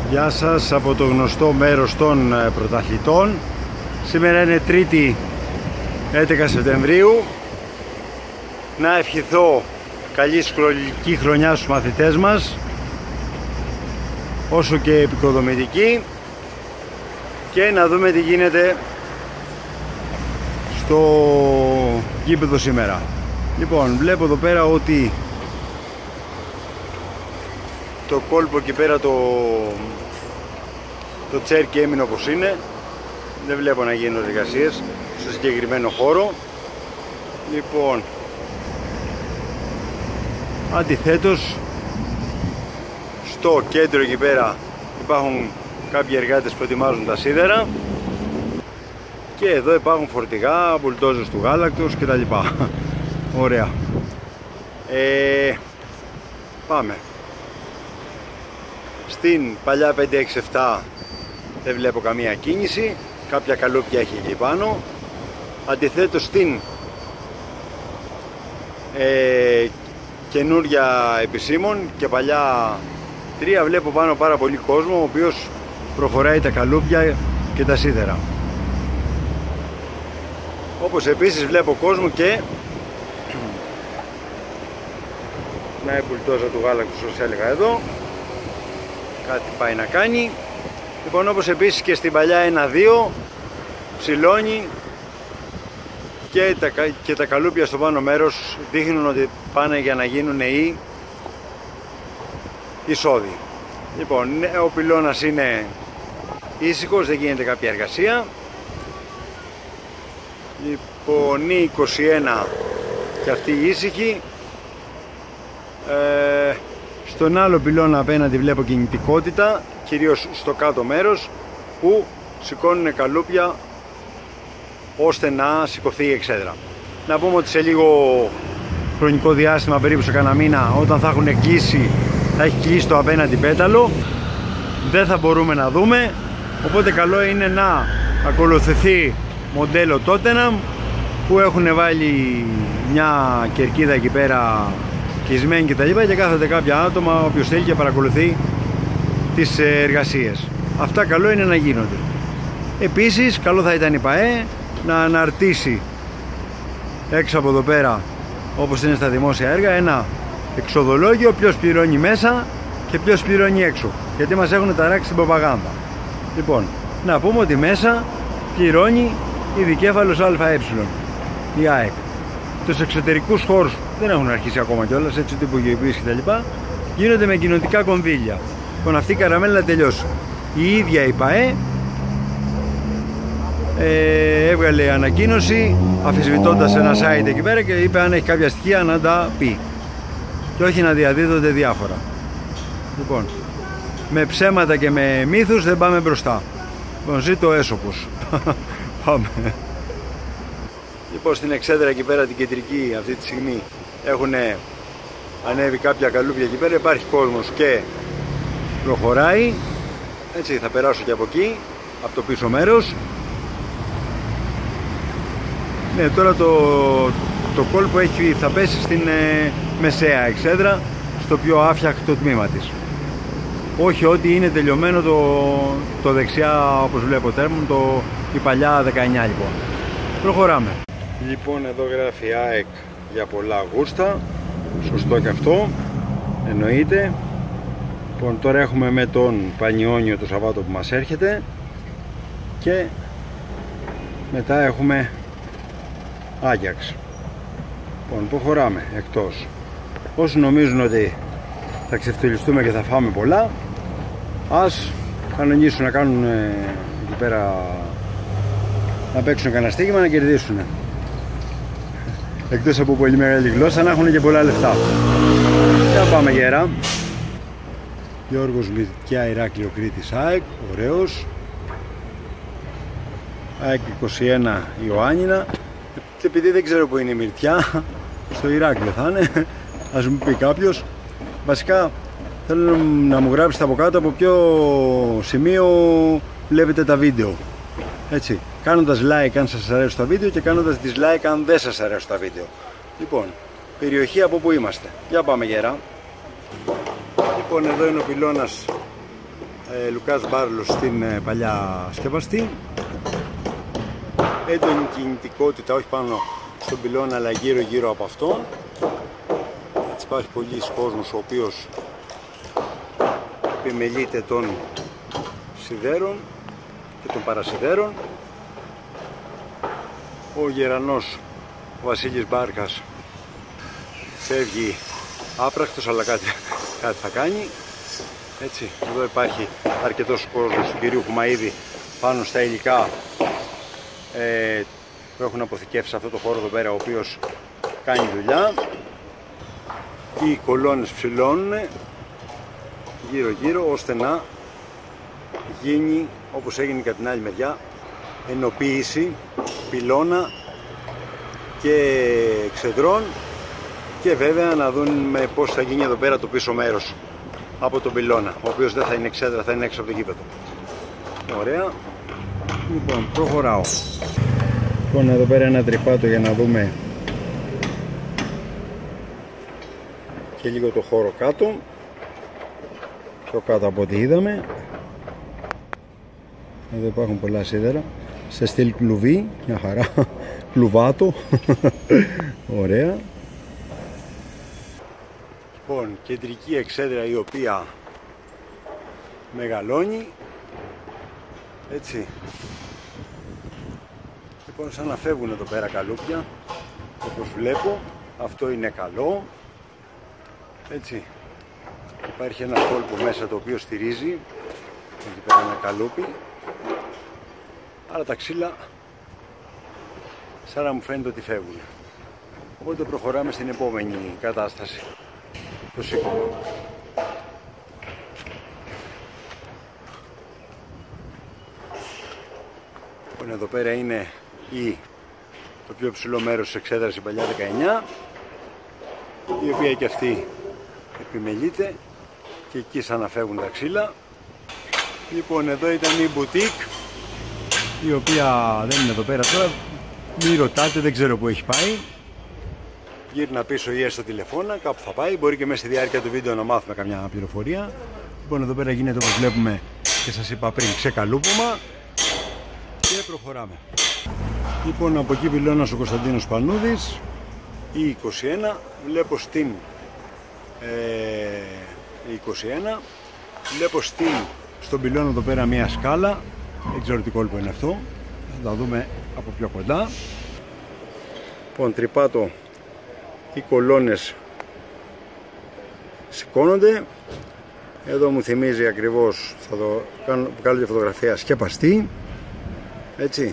Γεια σας από το γνωστό μέρος των πρωταθλητών. Σήμερα είναι Τρίτη 11 Σεπτεμβρίου. Να ευχηθώ καλή σχολική χρονιά στους μαθητές μας, όσο και επικοδομητική, και να δούμε τι γίνεται στο γήπεδο σήμερα. Λοιπόν, βλέπω εδώ πέρα ότι το κόλπο εκεί πέρα το τσέρκι έμεινε όπως είναι. Δεν βλέπω να γίνουν εργασίες στο συγκεκριμένο χώρο. Λοιπόν, αντιθέτως στο κέντρο εκεί πέρα υπάρχουν κάποιοι εργάτες που ετοιμάζουν τα σίδερα, και εδώ υπάρχουν φορτηγά, μπουλντόζες του γάλακτος κτλ. Ωραία. Πάμε. Στην παλιά 567 δεν βλέπω καμία κίνηση. Κάποια καλούπια έχει εκεί πάνω. Αντιθέτως στην καινούρια επισήμων και παλιά 3 βλέπω πάνω πάρα πολύ κόσμο, ο οποίος προχωράει τα καλούπια και τα σίδερα. Όπως επίσης βλέπω κόσμο και μια μπουλντόζα του γάλακτος, όπως έλεγα εδώ. Κάτι πάει να κάνει. Λοιπόν, όπως επίσης και στην παλιά 1-2 ψηλώνει, και τα καλούπια στο πάνω μέρος δείχνουν ότι πάνε για να γίνουν οι εισόδοι. Λοιπόν, ο πυλώνας είναι ήσυχος, δεν γίνεται κάποια εργασία. Λοιπόν, η 21 και αυτή ήσυχη. Στον άλλο πυλώνα απέναντι βλέπω κινητικότητα, κυρίως στο κάτω μέρος, που σηκώνουν καλούπια ώστε να σηκωθεί η εξέδρα. Να πούμε ότι σε λίγο χρονικό διάστημα, περίπου σε κανένα μήνα, όταν θα έχουν κλείσει, θα έχει κλείσει το απέναντι πέταλο, δεν θα μπορούμε να δούμε, οπότε καλό είναι να ακολουθηθεί μοντέλο Tottenham, που έχουν βάλει μια κερκίδα εκεί πέρα κλεισμένη και τα λοιπά, και κάθονται κάποια άτομα, όποιος θέλει, και παρακολουθεί τις εργασίες. Αυτά καλό είναι να γίνονται. Επίσης καλό θα ήταν η ΠΑΕ να αναρτήσει έξω από εδώ πέρα, όπως είναι στα δημόσια έργα, ένα εξοδολόγιο, ποιος πληρώνει μέσα και ποιος πληρώνει έξω, γιατί μας έχουν ταράξει την προπαγάνδα. Λοιπόν, να πούμε ότι μέσα πληρώνει η δικέφαλος ΑΕ, η ΑΕΚ. Τους εξωτερικούς χώρους δεν έχουν αρχίσει ακόμα κιόλας, έτσι, τύπου γεωργίες και τα λοιπά, γίνονται με κοινοτικά κονδύλια. Λοιπόν, αυτή η καραμέλα να τελειώσει. Η ίδια η ΠΑΕ έβγαλε ανακοίνωση αμφισβητώντας ένα site εκεί πέρα και είπε αν έχει κάποια στοιχεία να τα πει, και όχι να διαδίδονται διάφορα. Λοιπόν, με ψέματα και με μύθους δεν πάμε μπροστά. Λοιπόν, ζήτω έσωπος. Πάμε. Λοιπόν, στην εξέδρα εκεί πέρα την κεντρική αυτή τη στιγμή έχουν ανέβει κάποια καλούπια εκεί πέρα, υπάρχει κόσμος και προχωράει. Έτσι, θα περάσω και από εκεί, από το πίσω μέρος. Ναι, τώρα το κόλπο θα πέσει στην μεσαία εξέδρα, στο πιο άφιακτο τμήμα της. Όχι ότι είναι τελειωμένο το δεξιά, όπως βλέπω τέρμον, η παλιά 19 λοιπόν. Προχωράμε. Λοιπόν, εδώ γράφει ΑΕΚ για πολλά γούστα. Σωστό και αυτό, εννοείται. Λοιπόν, τώρα έχουμε με τον Πανιόνιο το Σαββάτο που μας έρχεται, και μετά έχουμε Άγιαξ. Λοιπόν, προχωράμε εκτός. Όσοι νομίζουν ότι θα ξεφτυλιστούμε και θα φάμε πολλά, ας κανονίσουν να κάνουν εκεί πέρα, να παίξουν κανένα στοίχημα, να κερδίσουν. Εκτός από πολύ μεγάλη γλώσσα, να έχουν και πολλά λεφτά. Για πάμε γέρα. Γιώργος Μητιά, Ηράκλειο Κρήτης ΑΕΚ, ωραίος. ΑΕΚ 21 Ιωάννινα. Και επειδή δεν ξέρω που είναι η Μυρτιά, στο Ηράκλειο θα είναι, ας μου πει κάποιος. Βασικά θέλω να μου γράψετε από κάτω από ποιο σημείο βλέπετε τα βίντεο. Έτσι, κάνοντας like αν σας αρέσουν τα βίντεο και κάνοντας dislike αν δεν σας αρέσουν τα βίντεο. Λοιπόν, περιοχή από που είμαστε. Για πάμε γέρα. Λοιπόν, εδώ είναι ο πυλώνας Λουκάς Μπάρλος στην παλιά σκεπαστή. Έντονη κινητικότητα, όχι πάνω στον πυλώνα αλλά γύρω γύρω από αυτόν. Έτσι υπάρχει πολλοί κόσμος ο οποίος επιμελείται των σιδέρων και των παρασιδέρων. Ο γερανός ο Βασίλης Μπάρκας φεύγει άπρακτος, αλλά κάτι θα κάνει. Έτσι, εδώ υπάρχει αρκετός κόσμος του κυρίου Χουμαΐδη πάνω στα υλικά που έχουν αποθηκεύσει σε αυτό το χώρο εδώ πέρα, ο οποίος κάνει δουλειά. Οι κολόνες ψηλώνουν γύρω γύρω ώστε να γίνει, όπως έγινε κατά την άλλη μεριά, ενοποίηση πυλώνα και ξεδρών, και βέβαια να δουν πώς θα γίνει εδώ πέρα το πίσω μέρος από τον πυλώνα, ο οποίος δεν θα είναι ξέδρα, θα είναι έξω από το γήπεδο. Ωραία. Λοιπόν, προχωράω. Λοιπόν, εδώ πέρα ένα τρυπάτο για να δούμε και λίγο το χώρο κάτω, πιο κάτω από ό,τι είδαμε. Εδώ υπάρχουν πολλά σίδερα σε στυλ κλουβί, μια χαρά, κλουβάτο. Ωραία. Λοιπόν, κεντρική εξέδρα η οποία μεγαλώνει, έτσι. Λοιπόν, σαν να φεύγουν εδώ πέρα καλούπια, όπως βλέπω, αυτό είναι καλό, έτσι. Υπάρχει ένα κόλπο μέσα το οποίο στηρίζει, εκεί πέρα ένα καλούπι, αλλά τα ξύλα σαν να μου φαίνεται ότι φεύγουν. Οπότε προχωράμε στην επόμενη κατάσταση, το σήκωμα. Λοιπόν, εδώ πέρα είναι το πιο ψηλό μέρος της εξέδρας, η παλιά 19, η οποία και αυτή επιμελείται και εκεί σαν να φεύγουν τα ξύλα. Λοιπόν, εδώ ήταν η μπουτίκ, η οποία δεν είναι εδώ πέρα τώρα, μην ρωτάτε, δεν ξέρω που έχει πάει. Γύρνα πίσω ή έστω τηλεφώνα, κάπου θα πάει, μπορεί και μέσα στη διάρκεια του βίντεο να μάθουμε καμιά πληροφορία. Λοιπόν, εδώ πέρα γίνεται, όπως βλέπουμε και σας είπα πριν, ξεκαλούπομα και προχωράμε. Λοιπόν, από εκεί πυλώνας ο Κωνσταντίνος Πανούδης, η 21, βλέπω στην 21, βλέπω στον πυλώνα εδώ πέρα μια σκάλα, δεν ξέρω τι κόλπο είναι αυτό, θα τα δούμε από πιο κοντά. Λοιπόν, τρυπάτο, οι κολόνες σηκώνονται. Εδώ μου θυμίζει ακριβώς, θα το κάνω τη φωτογραφία, σκεπαστή, έτσι.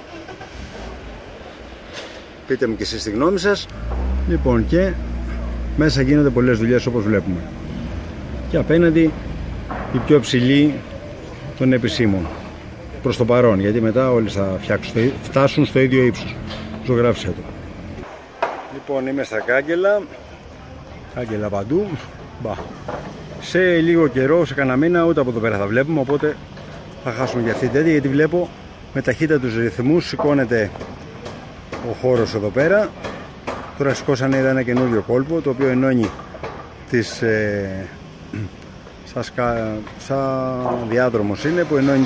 Πείτε μου και εσείς τη γνώμη σας. Λοιπόν, και μέσα γίνονται πολλές δουλειές όπως βλέπουμε. Και απέναντι η πιο ψηλή των επισήμων προς το παρόν, γιατί μετά όλοι θα φτάσουν στο ίδιο ύψος. Ζωγράφισε το. Λοιπόν, είμαι στα κάγκελα παντού. Σε λίγο καιρό, σε κανένα μήνα, ούτε από εδώ πέρα θα βλέπουμε, οπότε θα χάσουμε για αυτή την τέτοια, γιατί βλέπω με ταχύτητους ρυθμούς σηκώνεται ο χώρος εδώ πέρα. Τώρα σηκώσανε ένα καινούριο κόλπο, το οποίο ενώνει τις σαν διάδρομος είναι, που ενώνει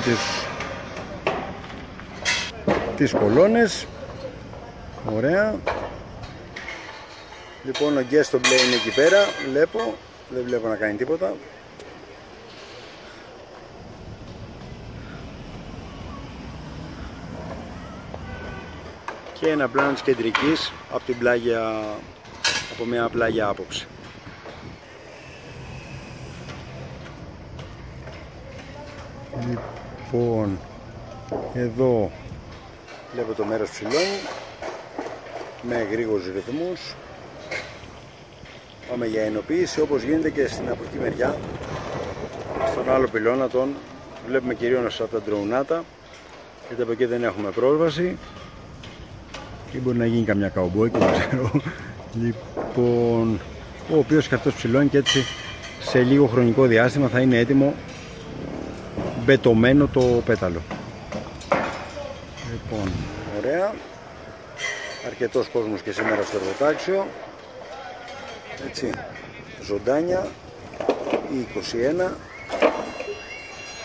τις κολόνες. Ωραία. Λοιπόν, ο γκέστο μπλε είναι εκεί πέρα, βλέπω, δεν βλέπω να κάνει τίποτα. Και ένα πλάνο της κεντρικής από μια πλάγια άποψη. Λοιπόν, εδώ βλέπω το μέρος ψηλώνει με γρήγορους ρυθμούς. Πάμε για ενοποίηση, όπως γίνεται και στην από εκεί μεριά, στον άλλο πυλώνα τον βλέπουμε κυρίως από τα ντροουνάτα, γιατί από εκεί δεν έχουμε πρόσβαση ή μπορεί να γίνει καμιά καουμπόικη, δεν ξέρω. Λοιπόν, ο οποίος και αυτός ψηλώνει και έτσι σε λίγο χρονικό διάστημα θα είναι έτοιμο μπετωμένο το πέταλο. Λοιπόν, ωραία, αρκετός κόσμος και σήμερα στο εργοτάξιο, έτσι, ζωντάνια, η 21,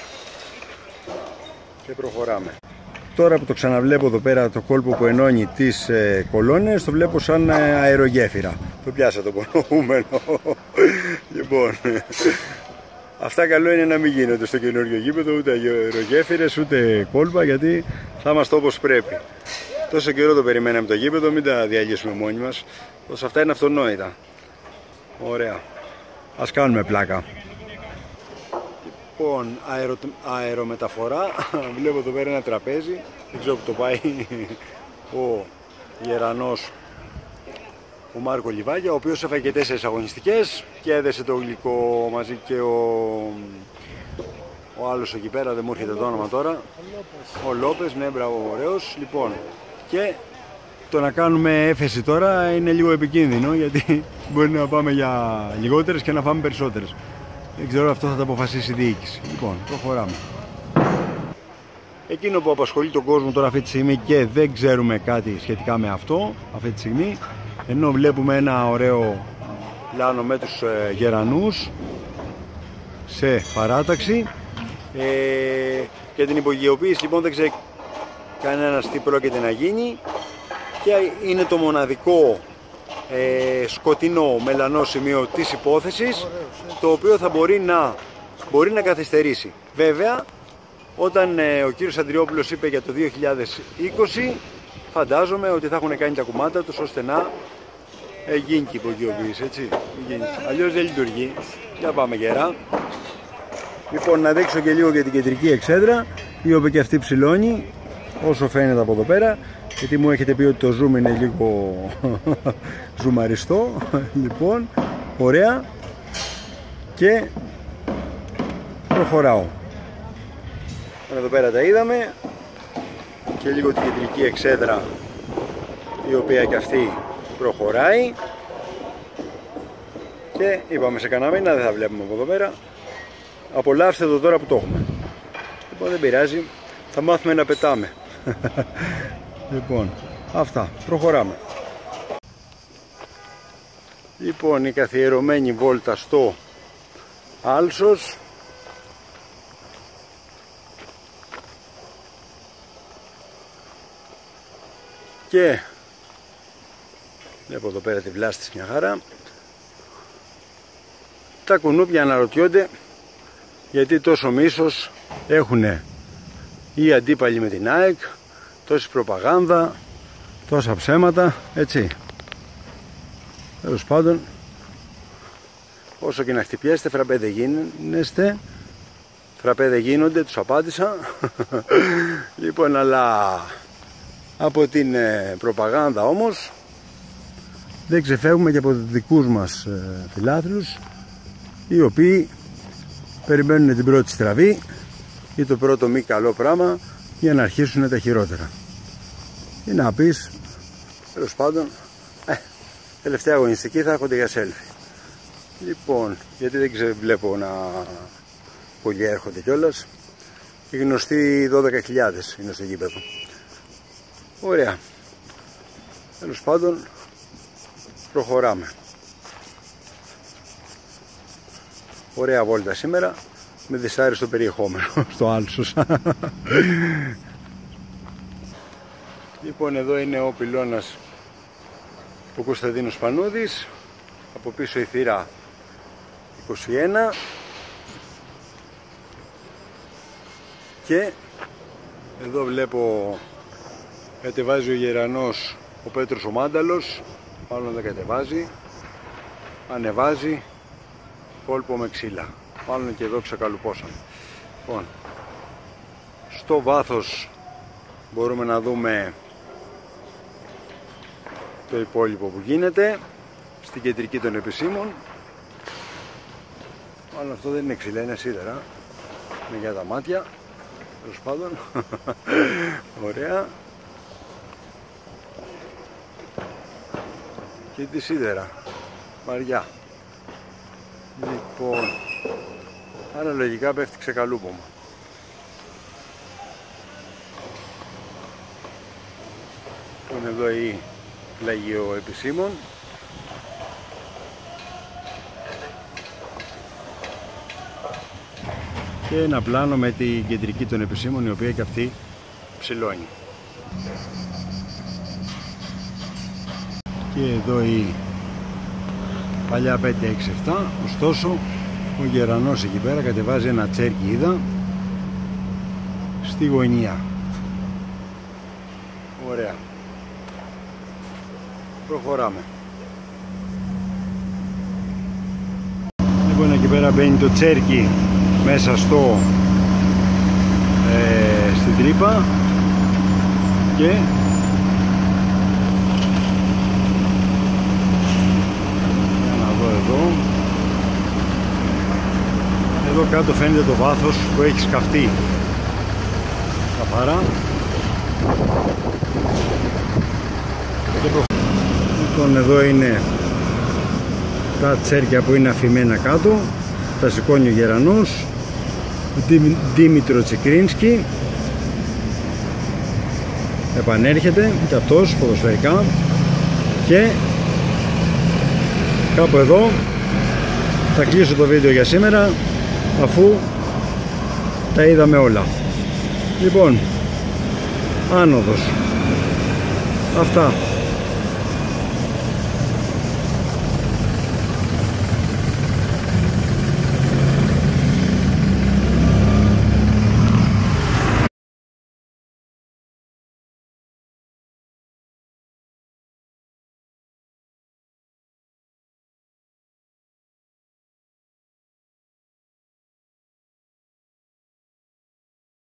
και προχωράμε. Τώρα που το ξαναβλέπω εδώ πέρα το κόλπο που ενώνει τις κολόνες, το βλέπω σαν αερογέφυρα. Το πιάσα το προηγούμενο. Λοιπόν, αυτά καλό είναι να μην γίνονται στο καινούριο γήπεδο, ούτε αερογέφυρες ούτε κόλπα, γιατί θα είμαστε όπως πρέπει. Τόσο καιρό το περιμέναμε το γήπεδο, μην τα διαλύσουμε μόνοι μας. Όσο αυτά είναι αυτονόητα. Ωραία. Ας κάνουμε πλάκα. Λοιπόν, αερομεταφορά. Βλέπω εδώ πέρα ένα τραπέζι. Δεν ξέρω που το πάει ο γερανός, ο Μάρκο Λιβάγια, ο οποίος έφαγε 4 αγωνιστικές και έδεσε το γλυκό μαζί και ο άλλος εκεί πέρα, δεν μου έρχεται το όνομα τώρα. Ο Λόπες, ναι, μπράβο, ωραίος. Λοιπόν, και το να κάνουμε έφεση τώρα είναι λίγο επικίνδυνο, γιατί μπορεί να πάμε για λιγότερες και να φάμε περισσότερες. Δεν ξέρω, αυτό θα το αποφασίσει η διοίκηση. Λοιπόν, προχωράμε. Εκείνο που απασχολεί τον κόσμο τώρα αυτή τη στιγμή και δεν ξέρουμε κάτι σχετικά με αυτό αυτή τη στιγμή, ενώ βλέπουμε ένα ωραίο πλάνο με τους γερανούς σε παράταξη, και την υπογειοποίηση λοιπόν δεν ξέρει κανένας τι πρόκειται να γίνει, και είναι το μοναδικό σκοτεινό μελανό σημείο της υπόθεσης, το οποίο θα μπορεί να καθυστερήσει. Βέβαια, όταν ο κύριος Αντριόπουλος είπε για το 2020, φαντάζομαι ότι θα έχουν κάνει τα κουμάτα τους ώστε να γίνει και η υπογειοποίηση, έτσι. Αλλιώς δεν λειτουργεί. Για πάμε γερά. Λοιπόν, να δείξω και λίγο για την κεντρική εξέδρα, η οποία και αυτή ψηλώνει όσο φαίνεται από εδώ πέρα, γιατί μου έχετε πει ότι το zoom είναι λίγο ζουμαριστό. Λοιπόν, ωραία, και προχωράω. Εδώ πέρα τα είδαμε, και λίγο την κεντρική εξέδρα, η οποία και αυτή προχωράει, και είπαμε σε κανένα μήνα δεν θα βλέπουμε από εδώ πέρα. Απολαύστε το τώρα που το έχουμε. Λοιπόν, δεν πειράζει, θα μάθουμε να πετάμε. Λοιπόν, αυτά, προχωράμε. Λοιπόν, η καθιερωμένη βόλτα στο Άλσος. Και βλέπω εδώ πέρα τη βλάστη μια χαρά. Τα κουνούπια αναρωτιόνται γιατί τόσο μίσος έχουν οι αντίπαλοι με την ΑΕΚ, τόση προπαγάνδα, τόσα ψέματα, έτσι. Τέλος πάντων, όσο και να χτυπιέστε, φραπέ δεν γίνεστε, φραπέ δεν γίνονται, τους απάντησα. Λοιπόν, αλλά από την προπαγάνδα όμως δεν ξεφεύγουμε και από δικούς μας φιλάθλους, οι οποίοι περιμένουν την πρώτη στραβή ή το πρώτο μη καλό πράγμα για να αρχίσουν τα χειρότερα. Ή να πεις, τέλος πάντων, τελευταία αγωνιστική θα έρχονται για selfie. Λοιπόν, γιατί δεν βλέπω να πολλοί έρχονται κιόλας. Οι γνωστοί 12.000 είναι στο γήπεδο. Ωραία. Τέλος πάντων, προχωράμε. Ωραία βόλτα σήμερα, με δυσάρεστο περιεχόμενο στο Άλσος. Λοιπόν, εδώ είναι ο πυλώνας ο Κωνσταντίνος Πανούδης, από πίσω η θύρα 21, και εδώ βλέπω κατεβάζει ο γερανός ο Πέτρος ο Μάνταλος, μάλλον δεν κατεβάζει, ανεβάζει κόλπο με ξύλα, μάλλον και εδώ ξεκαλουπώσαν. Λοιπόν, στο βάθος μπορούμε να δούμε το υπόλοιπο που γίνεται στην κεντρική των επισήμων. Μάλλον αυτό δεν είναι ξύλα, είναι σίδερα, είναι για τα μάτια, τέλος πάντων. Ωραία. Και τη σίδερα βαριά. Λοιπόν, άρα λογικά πέφτει ξεκαλούπομα. Λοιπόν, εδώ η πλαγιό επισήμων. και ένα πλάνο με την κεντρική των επισήμων, η οποία και αυτή ψηλώνει. Και εδώ η παλιά 567, ωστόσο ο γερανός εκεί πέρα κατεβάζει ένα τσέρκι, είδα, στη γωνία. Ωραία. Προχωράμε. Λοιπόν, εκεί πέρα μπαίνει το τσέρκι μέσα στην τρύπα και για να δω εδώ κάτω φαίνεται το βάθος που έχει σκαφτεί καθαρά. Λοιπόν, εδώ είναι τα τσέρκια που είναι αφημένα κάτω, τα σηκώνει ο γερανός Δήμητρο Τσικρίνσκι, επανέρχεται και αυτός ποδοσφαιρικά, και κάπου εδώ θα κλείσω το βίντεο για σήμερα, αφού τα είδαμε όλα. Λοιπόν, άνοδος. Αυτά.